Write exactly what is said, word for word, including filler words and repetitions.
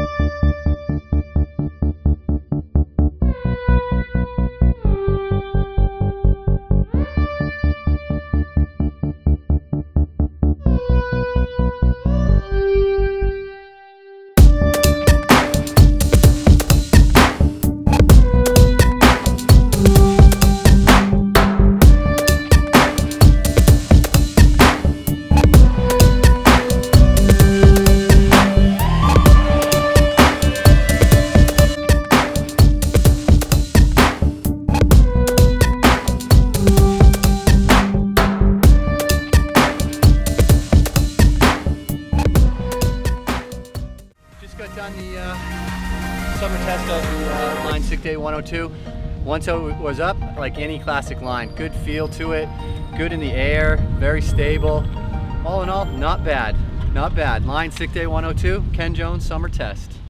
Got done the uh, summer test of the uh, line Sick Day one oh two. Once it was up, like any classic line, good feel to it, good in the air, very stable. All in all, not bad, not bad. Line Sick Day one oh two, Ken Jones summer test.